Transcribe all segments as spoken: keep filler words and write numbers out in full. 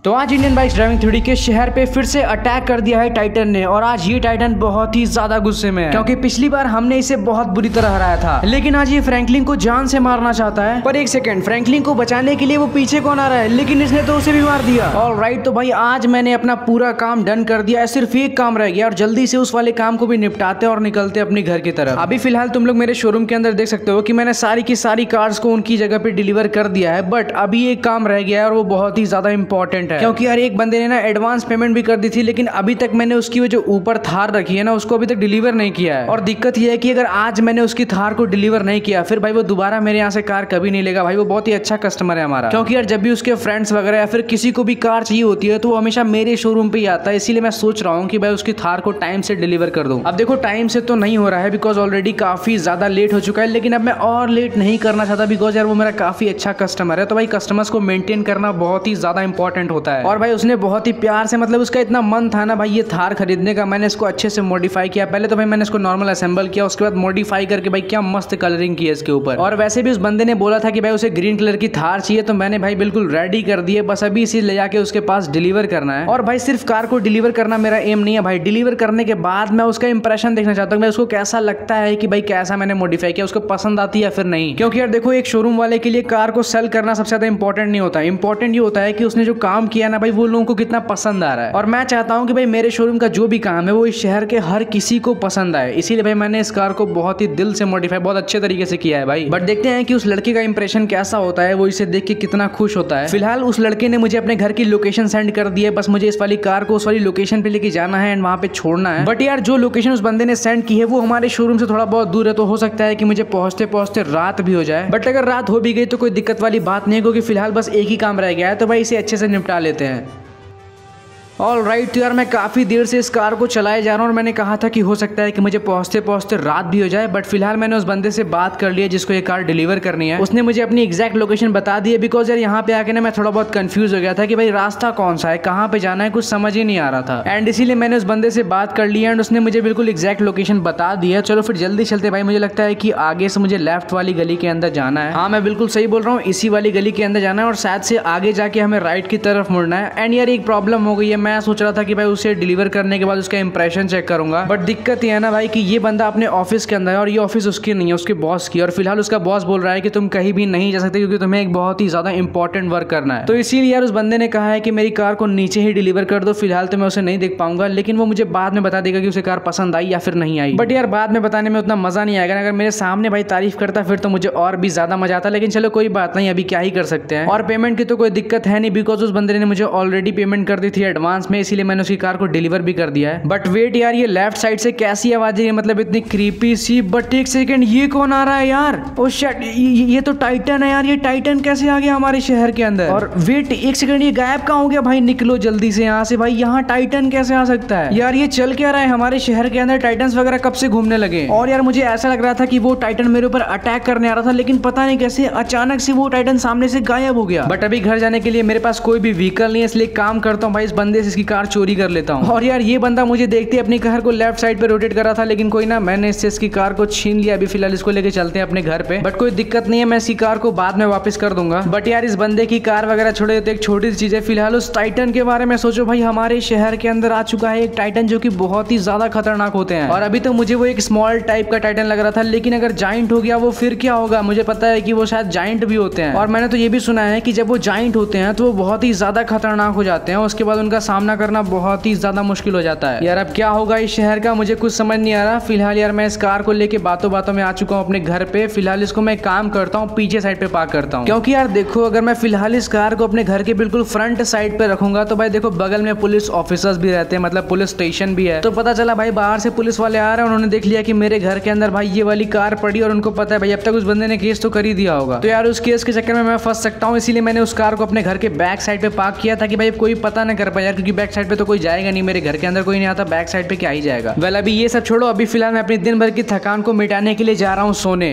तो आज Indian bikes driving three D के शहर पे फिर से अटैक कर दिया है टाइटन ने। और आज ये टाइटन बहुत ही ज्यादा गुस्से में है क्योंकि पिछली बार हमने इसे बहुत बुरी तरह हराया था, लेकिन आज ये फ्रैंकलिन को जान से मारना चाहता है। पर एक सेकंड, फ्रैंकलिन को बचाने के लिए वो पीछे कौन आ रहा है, लेकिन इसने तो उसे भी मार दिया। ऑलराइट, तो भाई आज मैंने अपना पूरा काम डन कर दिया है, सिर्फ एक काम रह गया और जल्दी से उस वाले काम को भी निपटाते और निकलते अपने घर की तरफ। अभी फिलहाल तुम लोग मेरे शोरूम के अंदर देख सकते हो कि मैंने सारी की सारी कार्स को उनकी जगह पे डिलीवर कर दिया है, बट अभी एक काम रह गया है और वो बहुत ही ज्यादा इंपॉर्टेंट है क्योंकि यार एक बंदे ने ना एडवांस पेमेंट भी कर दी थी, लेकिन अभी तक मैंने उसकी वो जो ऊपर थार रखी है ना उसको अभी तक डिलीवर नहीं किया है। और दिक्कत ये है कि अगर आज मैंने उसकी थार को डिलीवर नहीं किया फिर भाई वो दोबारा मेरे यहाँ से कार कभी नहीं लेगा। भाई वो बहुत ही अच्छा कस्टमर है हमारा, क्योंकि यार जब भी उसके फ्रेंड्स वगैरह या फिर किसी को भी कार चाहिए होती है तो वो हमेशा मेरे शोरूम पे ही आता है। इसीलिए मैं सोच रहा हूँ कि भाई उसकी थार को टाइम से डिलीवर कर दूं। अब देखो टाइम से तो नहीं हो रहा है बिकॉज ऑलरेडी काफी ज्यादा लेट हो चुका है, लेकिन अब मैं और लेट नहीं करना चाहता बिकॉज यार वो मेरा काफी अच्छा कस्टमर है। तो भाई कस्टमर्स को मेंटेन करना बहुत ही ज्यादा इंपॉर्टेंट होता है। और भाई उसने बहुत ही प्यार से, मतलब उसका इतना मन था ना भाई ये थार खरीदने का, मैंने इसको अच्छे से मॉडिफाई किया। पहले तो भाई मैंने इसको नॉर्मल असेंबल किया, उसके बाद मॉडिफाई करके भाई क्या मस्त कलरिंग की है इसके ऊपर। और वैसे भी उस बंदे ने बोला था कि भाई उसे ग्रीन कलर की थार चाहिए, तो मैंने भाई बिल्कुल रेडी कर दिए, बस अभी इसे ले जाके उसके पास डिलीवर करना है। और भाई सिर्फ कार को डिलीवर करना मेरा एम नहीं है भाई, डिलीवर करने के बाद मैं उसका इंप्रेशन देखना चाहता हूँ, मैं उसको कैसा लगता है कि भाई कैसा मैंने मॉडिफाई किया, उसको पसंद आती है या फिर नहीं। क्योंकि यार देखो एक शोरूम वाले के लिए कार को सेल करना सबसे ज्यादा इंपॉर्टेंट नहीं होता, इंपॉर्टेंट ये होता है कि उसने जो काम किया ना भाई वो लोगों को कितना पसंद आ रहा है। और मैं चाहता हूं कि भाई मेरे शोरूम का जो भी काम है वो इस शहर के हर किसी को पसंद आए, इसीलिए भाई मैंने इस कार को बहुत ही दिल से मॉडिफाई बहुत अच्छे तरीके से किया है भाई। बट देखते हैं कि उस लड़के का इंप्रेशन कैसा होता है, वो इसे देख के कितना खुश होता है। फिलहाल उस लड़के ने मुझे अपने घर की लोकेशन सेंड कर दी है, बस मुझे इस वाली कार को उस वाली लोकेशन पे लेके जाना है एंड वहां पे छोड़ना है। बट यार जो लोकेशन उस बंदे ने सेंड की है वो हमारे शोरूम से थोड़ा बहुत दूर है, तो हो सकता है कि मुझे पहुंचते पहुंचते रात भी हो जाए। बट अगर रात हो भी गई तो कोई दिक्कत वाली बात नहीं है, क्योंकि फिलहाल बस एक ही काम रह गया है, तो भाई इसे अच्छे से निपटा लेते हैं। ऑल राइट, तो यार मैं काफ़ी देर से इस कार को चलाए जा रहा हूँ और मैंने कहा था कि हो सकता है कि मुझे पहुँचते पहुँचते रात भी हो जाए, बट फिलहाल मैंने उस बंदे से बात कर लिया जिसको ये कार डिलीवर करनी है। उसने मुझे अपनी एग्जैक्ट लोकेशन बता दी है, बिकॉज यार यहाँ पे आके ना मैं थोड़ा बहुत कंफ्यूज हो गया था कि भाई रास्ता कौन सा है, कहाँ पे जाना है, कुछ समझ ही नहीं आ रहा था। एंड इसीलिए मैंने उस बंदे से बात कर ली एंड उसने मुझे बिल्कुल एग्जैक्ट लोकेशन बता दी है। चलो फिर जल्दी चलते भाई, मुझे लगता है कि आगे से मुझे लेफ्ट वाली गली के अंदर जाना है। हाँ मैं बिल्कुल सही बोल रहा हूँ, इसी वाली गली के अंदर जाना है और शायद से आगे जाके हमें राइट की तरफ मुड़ना है। एंड यार एक प्रॉब्लम हो गई है, मैं सोच रहा था कि उसे डिलीवर करने के बाद उसका इंप्रेशन चेक करूंगा, बट दिक्कत ये है ना भाई कि ये बंदा अपने ऑफिस के अंदर है और ये ऑफिस उसकी नहीं है, उसके बॉस की। और फिलहाल उसका बॉस बोल रहा है कि तुम कहीं भी नहीं जा सकते क्योंकि तुम्हें एक बहुत ही ज्यादा इंपॉर्टेंट वर्क करना है। तो इसीलिए यार उस बंदे ने कहा है कि मेरी कार को नीचे ही डिलीवर कर दो। फिलहाल तो मैं उसे नहीं देख पाऊंगा, लेकिन वो मुझे बाद में बता देगा कि उसे कार पसंद आई या फिर नहीं आई। बट यार बाद में बताने में उतना मजा नहीं आएगा, अगर मेरे सामने भाई तारीफ करता फिर तो मुझे और भी ज्यादा मजा आता। लेकिन चलो कोई बात नहीं, अभी क्या ही कर सकते हैं। और पेमेंट की तो कोई दिक्कत है नहीं बिकॉज उस बंदे ने मुझे ऑलरेडी पेमेंट कर दी थी एडवांस में, इसीलिए मैंने उसकी कार को डिलीवर भी कर दिया है। बट वेट यार, ये लेफ्ट साइड से कैसी आवाज है, मतलब इतनी क्रीपी सी। बट एक सेकंड, ये कौन आ रहा है यार? ओ शिट, ये, ये तो टाइटन है यार। ये टाइटन कैसे आ गया हमारे शहर के अंदर? और वेट एक सेकंड, ये गायब कहाँ हो गया? भाई निकलो जल्दी से यहाँ से। भाई यहाँ टाइटन कैसे आ सकता है यार? ये चल क्या रहा है हमारे शहर के अंदर? टाइटन्स वगैरह कब से घूमने लगे? और यार मुझे ऐसा लग रहा था कि वो टाइटन मेरे ऊपर अटैक करने आ रहा था, लेकिन पता नहीं कैसे अचानक से वो टाइटन सामने से गायब हो गया। बट अभी घर जाने के लिए मेरे पास कोई भी व्हीकल नहीं है, इसलिए काम करता हूँ भाई, इस बंदे से इसकी कार चोरी कर लेता हूँ। और यार ये बंदा मुझे देखते अपनी कार को लेफ्ट साइड पे रोटेट कर रहा था, लेकिन कोई ना, मैंने इससे इसकी कार को छीन लिया। अभी फिलहाल इसको लेके चलते हैं अपने घर पे, बट कोई दिक्कत नहीं है, मैं इसकी कार को बाद में वापस कर दूंगा। बट यार इस बंदे की कार वगैरह छोड़े तो एक छोटी सी चीज है, फिलहाल उस टाइटन के बारे में सोचो भाई। हमारे शहर के अंदर आ चुका है एक टाइटन जो कि बहुत ही ज्यादा खतरनाक होते हैं। और अभी तो मुझे वो एक स्मॉल टाइप का टाइटन लग रहा था, लेकिन अगर जाइंट हो गया वो फिर क्या होगा? मुझे पता है कि वो शायद जाइंट भी होते हैं, और मैंने तो ये भी सुना है कि जब वो जाइंट होते हैं तो वो बहुत ही ज्यादा खतरनाक हो जाते हैं, उसके बाद उनका सामना करना बहुत ही ज्यादा मुश्किल हो जाता है। यार अब क्या होगा इस शहर का, मुझे कुछ समझ नहीं आ रहा। फिलहाल यार मैं इस कार को लेके बातों बातों में आ चुका हूँ अपने घर पे। फिलहाल इसको मैं काम करता हूँ, पीछे साइड पे पार्क करता हूँ, क्योंकि यार देखो अगर मैं फिलहाल इस कार को अपने घर के बिल्कुल फ्रंट साइड पे रखूंगा तो भाई देखो बगल में पुलिस ऑफिसर्स भी रहते हैं, मतलब पुलिस स्टेशन भी है। तो पता चला भाई बाहर से पुलिस वाले आ रहे हैं, उन्होंने देख लिया कि मेरे घर के अंदर भाई ये वाली कार पड़ी, और उनको पता है भाई अब तक उस बंदे ने केस तो कर ही दिया होगा। तो यार उस केस के चक्कर में मैं फंस सकता हूँ, इसीलिए मैंने उस कार को अपने घर के बैक साइड पे पार्क किया था कि भाई कोई पता ना कर पाए यार, क्योंकि बैक साइड पे तो कोई जाएगा नहीं, मेरे घर के अंदर कोई नहीं आता, बैक साइड पे क्या ही जाएगा। वेल अभी ये सब छोड़ो, अभी फिलहाल मैं अपनी दिन भर की थकान को मिटाने के लिए जा रहा हूँ सोने।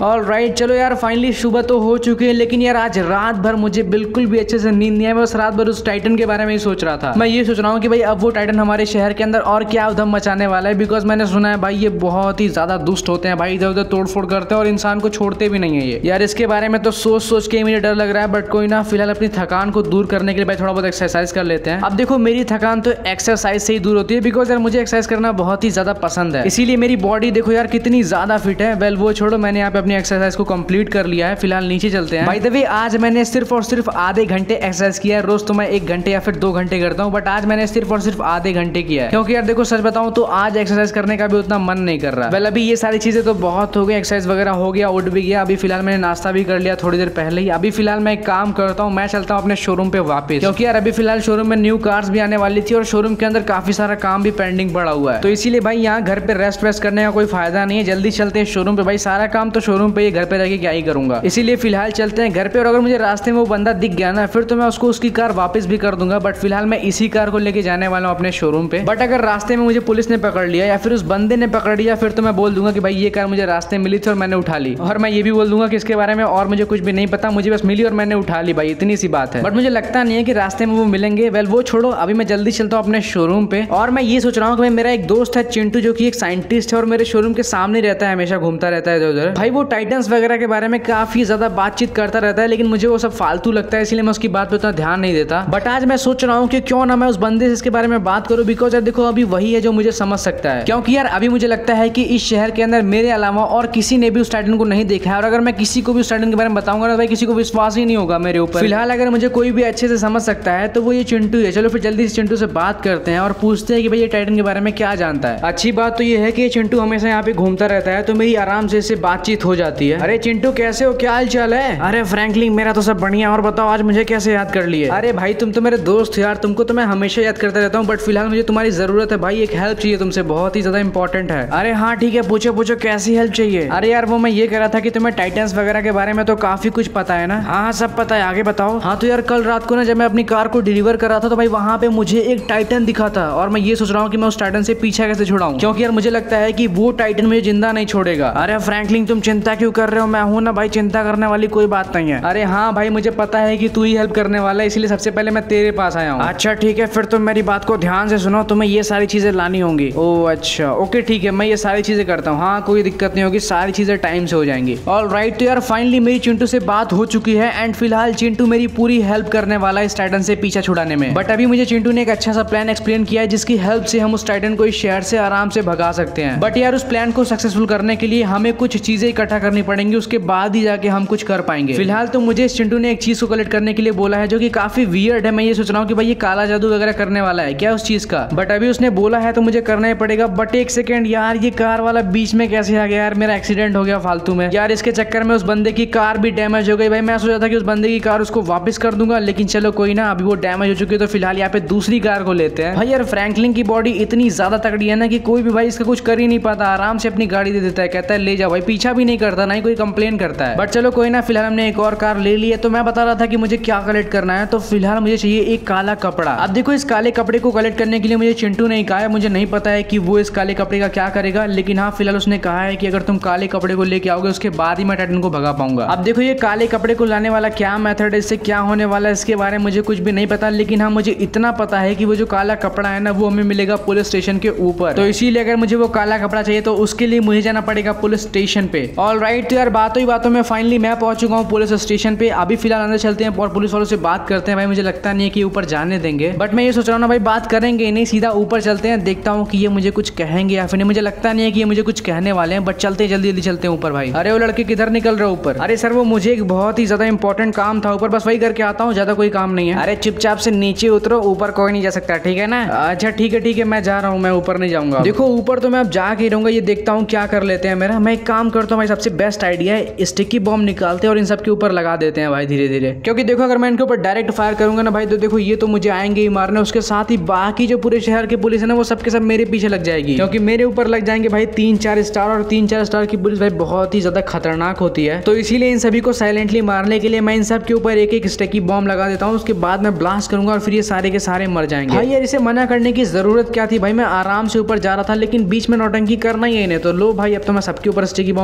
ऑल राइट, चलो यार फाइनली सुबह तो हो चुकी है, लेकिन यार आज रात भर मुझे बिल्कुल भी अच्छे से नींद नहीं है। मैं बस रात भर उस टाइटन के बारे में ही सोच रहा था। मैं ये सोच रहा हूँ कि भाई अब वो टाइटन हमारे शहर के अंदर और क्या उधम मचाने वाला है, बिकॉज मैंने सुना है भाई ये बहुत ही ज्यादा दुष्ट होते हैं भाई, इधर उधर तोड़फोड़ करते हैं और इंसान को छोड़ते भी नहीं है ये। यार इसके बारे में तो सोच सोच के मुझे डर लग रहा है, बट कोई ना, फिलहाल अपनी थकान को दूर करने के लिए भाई थोड़ा बहुत एक्सरसाइज कर लेते हैं। अब देखो मेरी थकान तो एक्सरसाइज से ही दूर होती है, बिकॉज यार मुझे एक्सरसाइज करना बहुत ही ज्यादा पसंद है, इसीलिए मेरी बॉडी देखो यार कितनी ज्यादा फिट है। वेल वो छोड़ो, मैंने यहाँ पे अपनी एक्सरसाइज को कंप्लीट कर लिया है। फिलहाल नीचे चलते हैं। बाय द वे आज मैंने सिर्फ और सिर्फ आधे घंटे एक्सरसाइज किया है। रोज तो मैं एक घंटे या फिर दो घंटे करता हूँ, बट आज मैंने सिर्फ और सिर्फ आधे घंटे किया है, क्योंकि यार देखो सच बताऊं तो आज एक्सरसाइज करने का भी उतना मन नहीं कर रहा। वेल अभी ये सारी चीजें तो बहुत हो गई, एक्सरसाइज वगैरह हो गया, उठ भी गया। अभी फिलहाल मैंने नाश्ता भी कर लिया थोड़ी देर पहले ही। अभी फिलहाल मैं एक काम करता हूँ, मैं चलता हूँ अपने शोरूम पे वापस, क्योंकि यार अभी फिलहाल शोरूम में न्यू कार्स भी आने वाली थी और शोरूम के अंदर काफी सारा काम भी पेंडिंग पड़ा हुआ है। तो इसीलिए भाई यहाँ घर पे रेस्ट वेस्ट करने का कोई फायदा नहीं है, जल्दी चलते हैं शोरूम पे। भाई सारा काम तो शोरूम पे, घर पे रह के क्या ही करूंगा, इसीलिए फिलहाल चलते हैं घर पे। और अगर मुझे रास्ते में वो बंदा दिख गया ना, फिर तो मैं उसको उसकी कार वापस भी कर दूंगा, बट फिलहाल मैं इसी कार को लेके जाने वाला हूँ अपने शोरूम पे। बट अगर रास्ते में मुझे पुलिस ने पकड़ लिया या फिर उस बंदे ने पकड़ लिया, फिर तो मैं बोल दूंगा कि भाई ये कार मुझे रास्ते में मिली थी और मैंने उठा ली। और मैं ये भी बोल दूंगा कि इसके बारे में और मुझे कुछ भी नहीं पता, मुझे बस मिली और मैंने उठा ली, भाई इतनी सी बात है। बट मुझे लगता नहीं है कि रास्ते में वो मिलेंगे। वेल वो छोड़ो, अभी मैं जल्दी चलता हूँ अपने शोरूम पे। और मैं ये सोच रहा हूँ कि मेरा एक दोस्त है चिंटू, जो कि एक साइंटिस्ट है और मेरे शोरूम के सामने रहता है, हमेशा घूमता रहता है इधर उधर। भाई वो टाइटन्स वगैरह के बारे में काफी ज्यादा बातचीत करता रहता है, लेकिन मुझे वो सब फालतू लगता है, इसलिए मैं उसकी बात पे उतना ध्यान नहीं देता। बट आज मैं सोच रहा हूँ कि क्यों ना मैं उस बंदे से इसके बारे में बात करूँ, बिकॉज यार देखो अभी वही है जो मुझे समझ सकता है। क्योंकि यार अभी मुझे लगता है कि इस शहर के अंदर मेरे अलावा और किसी ने भी उस टाइटन को नहीं देखा है, और अगर मैं किसी को भी उस टाइटन के बारे में बताऊंगा ना भाई, किसी को विश्वास ही नहीं होगा मेरे ऊपर। फिलहाल अगर मुझे कोई भी अच्छे से समझ सकता है तो वो ये चिंटू है। चलो फिर जल्दी से चिंटू से बात करते हैं और पूछते हैं कि भाई ये टाइटन के बारे में क्या जानता है। अच्छी बात तो ये है कि चिंटू हमेशा यहाँ पे घूमता रहता है, तो मेरी आराम से इससे बातचीत हो जाती है। अरे चिंटू कैसे हो, क्या हाल चाल है? अरे फ्रैंकलिन मेरा तो सब बढ़िया, और बताओ आज मुझे कैसे याद कर लिए? अरे भाई तुम तो मेरे दोस्त यार, तुमको तो मैं हमेशा याद करता रहता हूँ, बट फिलहाल मुझे तुम्हारी जरूरत है भाई, एक हेल्प चाहिए तुमसे, बहुत ही ज्यादा इंपॉर्टेंट है। अरे हाँ ठीक है, पूछो पूछो कैसी हेल्प चाहिए? अरे यार वो मैं ये कह रहा था कि तुम्हें टाइटन्स वगैरह के बारे में तो काफी कुछ पता है ना? हाँ सब पता है, आगे बताओ। हाँ तो यार कल रात को ना जब मैं अपनी कार को डिलीवर कर रहा था, तो भाई वहाँ पे मुझे एक टाइटन दिखा था, और मैं ये सोच रहा हूँ कि मैं उस टाइटन से पीछा कैसे छुड़ाऊं, क्योंकि यार मुझे लगता है कि वो टाइटन मुझे जिंदा नहीं छोड़ेगा। अरे फ्रैंकलिन तुम चिंता क्यों कर रहे हो, मैं हूँ ना भाई, चिंता करने वाली कोई बात नहीं है। अरे हाँ भाई मुझे पता है कि तू ही हेल्प करने वाला है, इसलिए सबसे पहले मैं तेरे पास आया हूँ। अच्छा ठीक है, फिर तुम मेरी बात को ध्यान से सुनो, तुम्हें ये सारी चीजें लानी होंगी। ओह अच्छा ओके ठीक है, मैं ये सारी चीजें करता हूँ। हाँ कोई दिक्कत नहीं होगी, सारी चीजें टाइम से हो जाएंगी। ऑल राइट, तो यार फाइनली मेरी चिंटू से बात हो चुकी है, एंड फिलहाल चिंटू मेरी पूरी हेल्प करने वाला है इस टाइटन से पीछा छुड़ाने में। बट अभी मुझे चिंटू ने एक अच्छा सा प्लान एक्सप्लेन किया है, जिसकी हेल्प से हम उस टाइटन को इस शहर से आराम से भगा सकते हैं। बट यार उस प्लान को सक्सेसफुल करने के लिए हमें कुछ चीजें इकट्ठा करनी पड़ेंगी, उसके बाद ही जाके हम कुछ कर पाएंगे। फिलहाल तो मुझे इस चिंटू ने एक चीज को कलेक्ट करने के लिए बोला है, जो कि काफी वियर्ड है। मैं ये सोच रहा हूँ कि भाई ये काला जादू वगैरह करने वाला है क्या उस चीज का, बट अभी उसने बोला है तो मुझे करना ही पड़ेगा। बट एक सेकंड यार, ये कार वाला बीच में कैसे आ गया यार? मेरा एक्सीडेंट हो गया फालतू में यार, इसके चक्कर में उस बंदे की कार भी डैमेज हो गई। भाई मैं सोचा था कि उस बंदे की कार उसको वापस कर दूंगा, लेकिन चलो कोई ना, अभी वो डैमेज हो चुकी है, तो फिलहाल यहाँ पे दूसरी कार को लेते हैं। भाई यार फ्रैंकलिन की बॉडी इतनी ज्यादा तगड़ी है ना कि कोई भी भाई इसका कुछ कर ही नहीं पाता, आराम से अपनी गाड़ी दे देता है, कहता है ले जाओ भाई, पीछा भी नहीं करता, ना ही कोई कंप्लेन करता है। बट चलो कोई ना, फिलहाल हमने एक और कार ले ली है। तो मैं बता रहा था कि मुझे क्या कलेक्ट करना है, तो फिलहाल मुझे चाहिए एक काला कपड़ा। अब देखो इस काले कपड़े को कलेक्ट करने के लिए मुझे चिंटू ने कहा है, मुझे नहीं पता है कि वो इस काले कपड़े का क्या करेगा, लेकिन हाँ फिलहाल उसने कहा है कि अगर तुम काले कपड़े को लेके आओगे उसके बाद ही मैं टाइटन को भगा पाऊंगा। अब देखो ये काले कपड़े को लाने वाला क्या मेथड है, इससे क्या होने वाला है, इसके बारे में मुझे कुछ भी नहीं पता, लेकिन हाँ मुझे इतना पता है कि वो जो काला कपड़ा है ना, वो हमें मिलेगा पुलिस स्टेशन के ऊपर। तो इसीलिए अगर मुझे वो काला कपड़ा चाहिए तो उसके लिए मुझे जाना पड़ेगा पुलिस स्टेशन पे। ऑल राइट, तो यार बातों ही बातों में फाइनली मैं पहुंच चुका हूँ पुलिस स्टेशन पे। अभी फिलहाल अंदर चलते हैं और पुलिस वालों से बात करते हैं। भाई मुझे लगता नहीं है कि ऊपर जाने देंगे, बट मैं ये सोच रहा हूँ ना भाई बात करेंगे नहीं, सीधा ऊपर चलते हैं, देखता हूँ कि ये मुझे कुछ कहेंगे या फिर नहीं। मुझे लगता नहीं है कि ये मुझे कुछ कहने वाले हैं, बट चलते जल्दी जल्दी चलते हैं ऊपर। भाई अरे वो लड़के किधर निकल रहे ऊपर? अरे सर वो मुझे एक बहुत ही ज्यादा इंपॉर्टेंट काम था ऊपर, बस वही करके आता हूँ, ज्यादा कोई काम नहीं है। अरे चुपचाप से नीचे उतरो, ऊपर कोई नहीं जा सकता, ठीक है ना? अच्छा ठीक है ठीक है, मैं जा रहा हूँ, मैं ऊपर नहीं जाऊंगा। देखो ऊपर तो मैं अब जा के रहूंगा, ये देखता हूँ क्या कर लेते हैं मेरा। मैं एक काम करता हूँ भाई, सबसे बेस्ट आइडिया है, स्टिकी बॉम्ब निकालते हैं और इन सब के ऊपर लगा देते हैं भाई धीरे धीरे, क्योंकि देखो अगर मैं इनके ऊपर डायरेक्ट फायर करूंगा ना भाई, तो देखो ये तो मुझे आएंगे ही मारने, उसके साथ ही बाकी जो पूरे शहर की पुलिस है ना, वो सबके सब मेरे पीछे लग जाएगी, क्योंकि मेरे ऊपर लग जाएंगे भाई तीन चार स्टार, और तीन चार स्टार की पुलिस भाई बहुत ही ज्यादा खतरनाक होती है। तो इसीलिए इन सभी को साइलेंटली मारने के लिए मैं इन सब के ऊपर एक एक स्टिकी बॉम्ब लगा देता हूँ, उसके बाद मैं ब्लास्ट करूंगा और फिर ये सारे के सारे मर जाएंगे। भाई यार इसे मना करने की जरूरत क्या थी भाई, मैं आराम से ऊपर जा रहा था, लेकिन बीच में नौटंकी करना ही है इन्हें, तो लो भाई अब तो मैं सबके ऊपर स्टिकी बॉम्ब लगाऊंगा और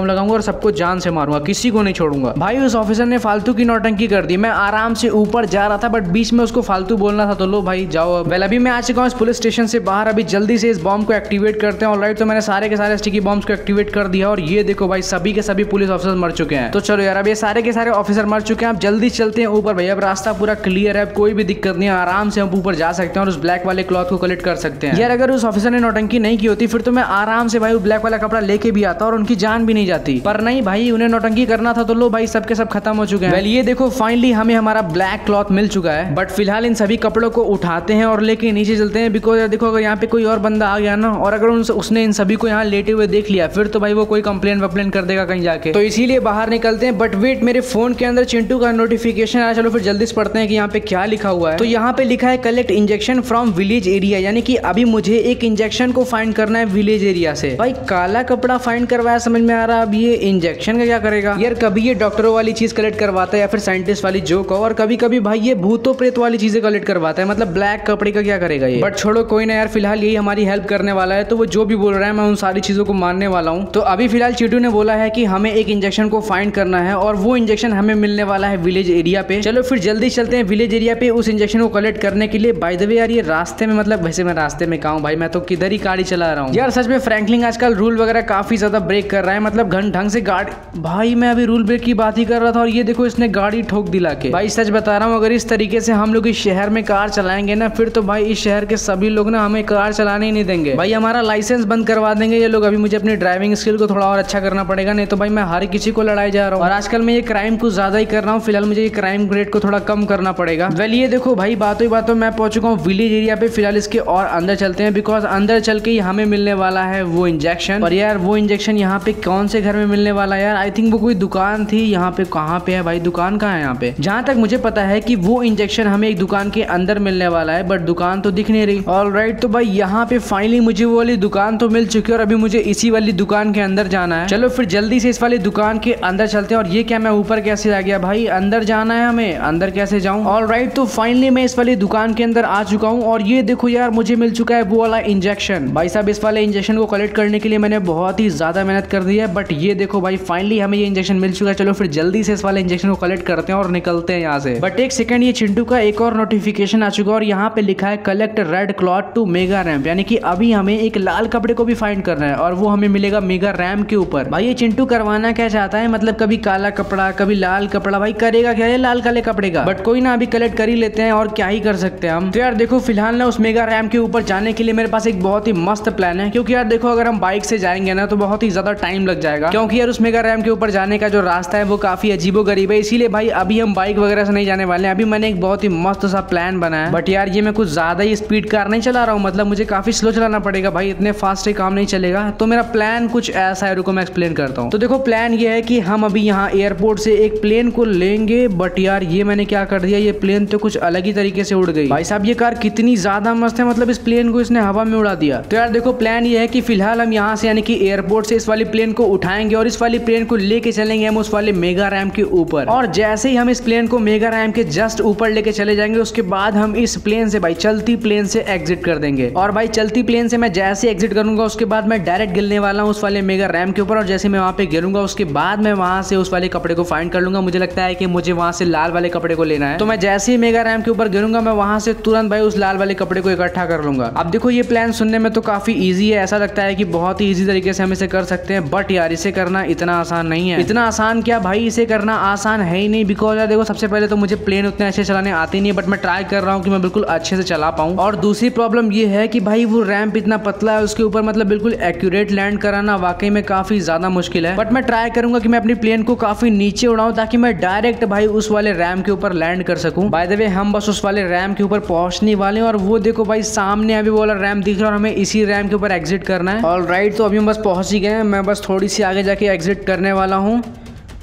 सबको जान से मारूंगा, किसी को नहीं छोड़ूंगा। भाई उस ऑफिसर ने फालतू की नौटंकी कर दी। मैं आराम से ऊपर जा रहा था बट बीच में उसको फालतू बोलना था, तो लो भाई जाओ। वेल अभी मैं आ चुका हूँ इस पुलिस स्टेशन से बाहर। अभी जल्दी से इस बॉम्ब को एक्टिवेट करते हैं। ऑलराइट, तो मैंने सारे के सारे स्टिकी बॉम्ब्स को एक्टिवेट कर दिया और ये देखो भाई सभी के सभी पुलिस ऑफिसर मर चुके हैं। तो चलो यार, अब ये सारे के सारे ऑफिसर मर चुके हैं। अब जल्दी चलते हैं ऊपर भाई। अब रास्ता पूरा क्लियर है, कोई भी दिक्कत नहीं है, आराम से हम ऊपर जा सकते हैं और उस ब्लैक वाले क्लॉथ को कलेक्ट कर सकते हैं। यार अगर उस ऑफिसर ने नौटंकी नहीं की होती फिर तो मैं आराम से भाई वो ब्लैक वाला कपड़ा लेके भी आता और उनकी जान भी नहीं जाती, पर नहीं भाई, उन्हें नौटंकी करना था। तो लो भाई, सबके सब खत्म हो चुके हैं। वेल ये देखो फाइनली हमें हमारा ब्लैक क्लॉथ मिल चुका है। बट फिलहाल इन सभी कपड़ों को उठाते हैं और लेके नीचे चलते हैं। बिकॉज देखो अगर यहाँ पे कोई और बंदा आ गया ना और अगर उसने इन सभी को यहाँ लेटे हुए देख लिया फिर तो भाई वो कोई कंप्लेन वप्लेन कर देगा कहीं जाके, तो इसीलिए बाहर निकलते हैं। बट वेट, मेरे फोन के अंदर चिंटू का नोटिफिकेशन आया। चलो फिर जल्दी से पढ़ते हैं कि यहाँ पे क्या लिखा हुआ है। तो यहाँ पे लिखा है collect injection from village area, यानी कि अभी मुझे एक इंजेक्शन को फाइंड करना है विलेज एरिया से। भाई काला कपड़ा फाइंड करवाया, समझ में आ रहा। अब ये इंजेक्शन का क्या करेगा यार? कभी ये डॉक्टरों वाली चीज कलेक्ट करवाता है या फिर साइंटिस्ट वाली जोक, और कभी कभी भाई ये भूतों प्रेत वाली चीजें कलेक्ट करवाता है। मतलब ब्लैक कपड़े का क्या करेगा ये? बट छोड़ो, कोई ना यार, फिलहाल यही हमारी हेल्प करने वाला है। तो वो जो भी बोल रहा है मैं उन सारी चीजों को मानने वाला हूँ। तो अभी फिलहाल चिंटू ने बोला है कि हमें एक इंजेक्शन को फाइंड करना है और वो इंजेक्शन हमें मिलने वाला है विलेज एरिया पे। चलो फिर जल्दी चलते हैं विलेज एरिया पे उस इंजेक्शन को कलेक्ट करने के लिए। बाय द वे यार, ये रास्ते में, मतलब वैसे मैं रास्ते में कहाँ हूँ भाई, मैं तो किधर ही गाड़ी चला रहा हूँ यार। सच में फ्रैंकलिन आजकल रूल वगैरह काफी ज्यादा ब्रेक कर रहा है, मतलब घन ढंग से गाड़ी। भाई मैं अभी रूल ब्रेक की बात ही कर रहा था और ये देखो इसने गाड़ी ठोक दिला के। भाई सच बता रहा हूँ, अगर इस तरीके से हम लोग इस शहर में कार चलाएंगे ना फिर तो भाई इस शहर के सभी लोग ना हमें कार चलाने ही नहीं देंगे भाई, हमारा लाइसेंस बंद करवा देंगे ये लोग। अभी मुझे अपनी ड्राइविंग स्किल को थोड़ा और अच्छा करना पड़ेगा, नहीं तो भाई मैं हर किसी को लड़ाई जा रहा हूँ। और आजकल मैं ये क्राइम कुछ ज्यादा ही कर रहा हूँ। फिलहाल मुझे ये क्राइम रेट को थोड़ा कम करना पड़ेगा। वेल ये देखो भाई, बातों ही बातों मैं पहुंच चुका हूँ विलेज एरिया पे। फिलहाल इसके और अंदर चलते हैं, बिकॉज अंदर चल के ही हमें मिलने वाला है वो इंजेक्शन। और यार वो इंजेक्शन यहाँ पे कौन से घर में मिलने वाला है यार? आई थिंक वो कोई दुकान थी यहाँ पे। कहाँ पे है भाई दुकान? कहाँ है यहाँ पे? जहाँ तक मुझे पता है कि वो इंजेक्शन हमें एक दुकान के अंदर मिलने वाला है, बट दुकान तो दिख नहीं रही। ऑलराइट, तो भाई यहाँ पे फाइनली मुझे वो वाली दुकान तो मिल चुकी है और अभी मुझे इसी वाली दुकान के अंदर जाना है। चलो फिर जल्दी से इस वाली दुकान के अंदर चलते हैं। और ये क्या, मैं ऊपर कैसे आ गया भाई? अंदर जाना है हमें, अंदर कैसे जाऊं? ऑलराइट, तो फाइनली मैं इस वाली दुकान के अंदर आ चुका हूं और ये देखो यार, मुझे मिल चुका है वो वाला इंजेक्शन। भाई साहब, इस वाले इंजेक्शन को कलेक्ट करने के लिए मैंने बहुत ही ज्यादा मेहनत कर दी है, बट ये देखो भाई फाइनली हमें ये इंजेक्शन मिल चुका है। चलो फिर जल्दी से इस वाले इंजेक्शन को कलेक्ट करते हैं और निकलते हैं यहाँ से। बट एक सेकंड, ये चिंटू का एक और नोटिफिकेशन आ चुका है और यहाँ पे लिखा है collect red cloth to mega ramp, यानी कि अभी हमें एक लाल कपड़े को भी फाइंड करना है और वो हमें मिलेगा मेगा रैम के ऊपर। भाई ये चिंटू करवाना क्या चाहता है? मतलब कभी काला कपड़ा कभी लाल कपड़ा, भाई करेगा क्या ये लाल काले कपड़े का? बट कोई ना, अभी कलेक्ट कर ही लेते हैं और क्या ही कर सकते हैं हम। तो यार देखो, फिलहाल ना उस मेगा रैम के ऊपर जाने के लिए मेरे पास एक बहुत ही मस्त प्लान है। क्योंकि यार देखो, अगर हम बाइक से जाएंगे ना तो बहुत ही ज्यादा टाइम लग जाएगा, क्योंकि यार उस मेगा रैम के ऊपर जाने का जो रास्ता है वो काफी अजीबो गरीब है। इसीलिए भाई अभी हम बाइक वगैरह से नहीं जाने वाले हैं। अभी मैंने एक बहुत ही मस्त सा प्लान बनाया, बट यार ये मैं कुछ ज्यादा ही स्पीड कार नहीं चला रहा हूँ, मतलब मुझे काफी स्लो चलाना पड़ेगा भाई, इतने फास्ट ही काम नहीं चलेगा। तो मेरा प्लान कुछ ऐसा है, रुको मैं एक्सप्लेन करता हूँ। तो देखो प्लान ये है कि हम अभी यहाँ एयरपोर्ट से एक प्लेन को लेंगे, बट यार ये मैंने क्या कर दिया, ये प्लेन तो कुछ अलग ही तरीके से उड़ गई। भाई साहब ये कार कितनी ज्यादा मस्त है, मतलब इस प्लेन को इसने हवा में उड़ा दिया। तो यार देखो प्लान ये है कि फिलहाल हम यहाँ से यानी कि एयरपोर्ट से इस वाली प्लेन को उठाएंगे और इस वाली प्लेन को लेके चलेंगे हम उस वाले मेगा रैम के ऊपर। और जैसे ही हम इस प्लेन को मेगा रैम के जस्ट ऊपर लेके चले जाएंगे, उसके बाद हम इस प्लेन से भाई चलती प्लेन से एग्जिट कर देंगे। और भाई चलती प्लेन से मैं जैसे एग्जिट करूंगा उसके बाद मैं डायरेक्ट गिरने वाला हूँ उस वाले मेगा रैम के ऊपर। और जैसे मैं वहाँ पे गिरूंगा उसके बाद मैं वहाँ से उस वाले कपड़े को फाइंड कर लूंगा। मुझे लगता है कि मुझे वहाँ से लाल वाले कपड़े को लेना है, तो मैं जैसे ही मेगा रैम के ऊपर गिरूंगा मैं वहाँ से तुरंत भाई उस लाल वाले कपड़े को इकट्ठा कर लूंगा। अब देखो ये प्लान सुनने में तो काफी ईजी है, ऐसा लगता है कि बहुत ही ईजी तरीके से हम इसे कर सकते हैं, बट यार इसे करना इतना आसान नहीं है। इतना आसान क्या भाई, इसे करना आसान है ही नहीं। बिकॉज यार देखो, सबसे पहले तो मुझे प्लेन उतने अच्छे चलाने आते नहीं है, बट मैं ट्राई कर रहा हूँ कि मैं बिल्कुल अच्छे से चला पाऊँ। और दूसरी प्रॉब्लम ये है कि भाई वो रैम्प इतना पतला है, उसके ऊपर मतलब बिल्कुल एक्यूरेट लैंड कराना वाकई में काफी ज्यादा मुश्किल है। बट मैं ट्राई करूंगा कि मैं अपनी प्लेन को काफी नीचे उड़ाऊं ताकि मैं डायरेक्ट भाई उस वाले रैम के ऊपर लैंड कर सकूं। बाय द वे हम बस उस वाले रैम के ऊपर पहुंचने वाले हैं और वो देखो भाई सामने अभी वो वाला रैम दिख रहा है और हमें इसी रैम के ऊपर एग्जिट करना है। ऑलराइट, तो अभी हम बस पहुंच ही गए हैं, मैं बस थोड़ी सी आगे जाके एग्जिट करने वाला हूँ।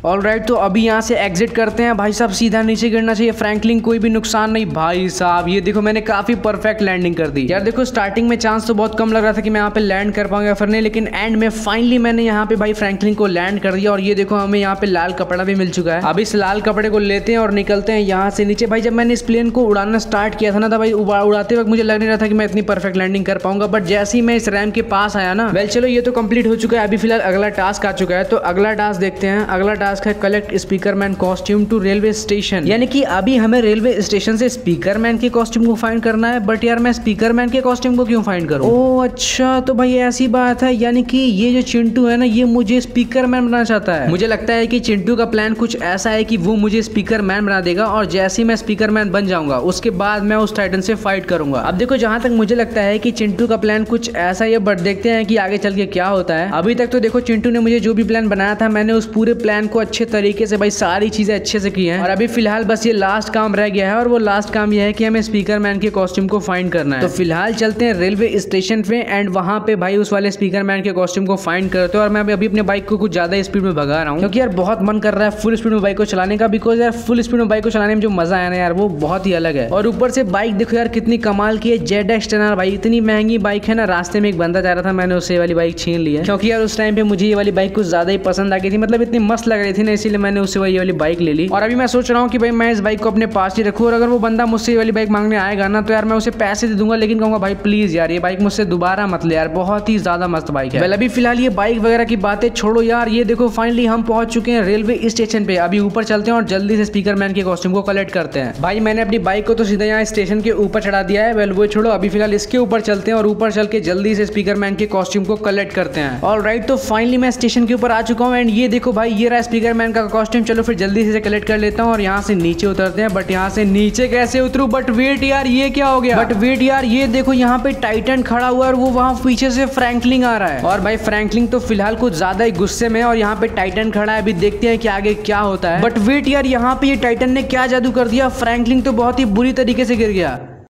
ऑलराइट, तो अभी यहाँ से एग्जिट करते हैं भाई साहब, सीधा नीचे गिरना चाहिए फ्रैंकलिन, कोई भी नुकसान नहीं भाई साहब। ये देखो मैंने काफी परफेक्ट लैंडिंग कर दी यार। देखो स्टार्टिंग में चांस तो बहुत कम लग रहा था कि मैं यहाँ पे लैंड कर पाऊंगा फिर नहीं, लेकिन एंड में फाइनली मैंने यहाँ पे भाई फ्रैंकलिन को लैंड कर दिया। और ये देखो हमें यहाँ पे लाल कपड़ा भी मिल चुका है। अब इस लाल कपड़े को लेते हैं और निकलते हैं यहाँ से नीचे। भाई जब मैंने इस प्लेन को उड़ाना स्टार्ट किया था ना, तो भाई उड़ाते वक्त मुझे लग नहीं रहा था कि मैं इतनी परफेक्ट लैंडिंग कर पाऊंगा, बट जैसे ही मैं इस रैम के पास आया ना, वेल चलो ये तो कंप्लीट हो चुका है। अभी फिलहाल अगला टास्क आ चुका है, तो अगला टास्क देखते हैं। अगला टास्क है collect Speakerman costume to railway station, यानी कि अभी हमें रेलवे स्टेशन से स्पीकरमैन के कॉस्ट्यूम को फाइंड करना है। बट यार मैं स्पीकरमैन के कॉस्ट्यूम को क्यों फाइंड करूं? ओह अच्छा, तो भाई ऐसी बात है, यानी कि ये जो चिंटू है ना, ये मुझे स्पीकरमैन बनाना चाहता है। मुझे लगता है कि चिंटू का प्लान कुछ ऐसा है कि वो मुझे स्पीकरमैन बना देगा, और जैसे ही मैं स्पीकरमैन बन जाऊंगा उसके बाद मैं उस टाइटन से फाइट करूंगा। अब देखो जहां तक मुझे लगता है कि चिंटू का प्लान कुछ ऐसा ही है, बट देखते हैं कि आगे चल के क्या होता है। अभी तक तो देखो चिंटू ने मुझे जो भी प्लान बनाया था, मैंने उस पूरे प्लान को अच्छे तरीके से भाई सारी चीजें अच्छे से की हैं, और अभी फिलहाल बस ये लास्ट काम रह गया है, और वो लास्ट काम ये है कि हमें स्पीकरमैन के कॉस्ट्यूम को फाइंड करना है। तो फिलहाल चलते हैं रेलवे स्टेशन पे, एंड वहां पे भाई उस वाले स्पीकरमैन के कॉस्ट्यूम को फाइंड करते हैं। और मैं अभी अपने बाइक को कुछ ज्यादा स्पीड में भगा रहा हूँ, क्योंकि यार बहुत मन कर रहा है फुल स्पीड में बाइक को चलाने का, बिकॉज यार फुल स्पीड में बाइक को चलाने में जो मजा है ना यार, वो बहुत ही अलग है। और ऊपर से बाइक देखो यार कितनी कमाल की है, जेड एक्स टेन आर भाई, इतनी महंगी बाइक है ना। रास्ते में एक बंदा जा रहा था, मैंने उससे वाली बाइक छीन ली है, क्योंकि यार उस टाइम पे मुझे ये वाली बाइक कुछ ज्यादा ही पसंद आ गई थी, मतलब इतनी मस्त लग रही थी ना, इसीलिए मैंने उससे ये वाली बाइक ले ली। और अभी मैं सोच रहा हूँ कि भाई मैं इस बाइक को अपने पास ही रखूँ, और अगर वो बंदा मुझसे ये वाली बाइक मांगने आएगा ना, तो यार मैं उसे पैसे दे दूंगा, लेकिन कहूंगा भाई प्लीज यार ये बाइक मुझसे दोबारा मत ले यार, बहुत ही ज्यादा मस्त बाइक है। अभी फिलहाल ये बाइक वगैरह की बातें छोड़ो यार, ये देखो फाइनली हम पहुंच चुके हैं रेलवे स्टेशन पे। अभी ऊपर चलते हैं और जल्दी से स्पीकरमैन के कॉस्ट्यूम को कलेक्ट करते हैं। भाई मैंने अपनी बाइक को तो सीधा यहाँ स्टेशन के ऊपर चढ़ा दिया है, वेल वो छोड़ो, अभी फिलहाल इसके ऊपर चलते हैं और ऊपर चल के जल्दी से स्पीकरमैन के कॉस्ट्यूम को कलेक्ट करते हैं। ऑलराइट, तो फाइनली मैं स्टेशन के ऊपर आ चुका हूँ, एंड ये देखो भाई ये रहा स्पीकरमैन का कॉस्ट्यूम। चलो फिर जल्दी से कलेक्ट कर लेता हूँ और यहाँ से नीचे उतरते हैं। बट यहाँ से नीचे कैसे उतरूं? बट वेट यार, ये क्या हो गया? बट वेट यार, ये देखो यहाँ पे टाइटन खड़ा हुआ है, और वो वहाँ पीछे से फ्रैंकलिन आ रहा है। और भाई फ्रैंकलिन तो फिलहाल कुछ ज्यादा ही गुस्से में है, और यहाँ पे टाइटन खड़ा है। अभी देखते हैं कि आगे क्या होता है। बट वेट यार, यहाँ पे ये टाइटन ने क्या जादू कर दिया? फ्रैंकलिन तो बहुत ही बुरी तरीके से गिर गया।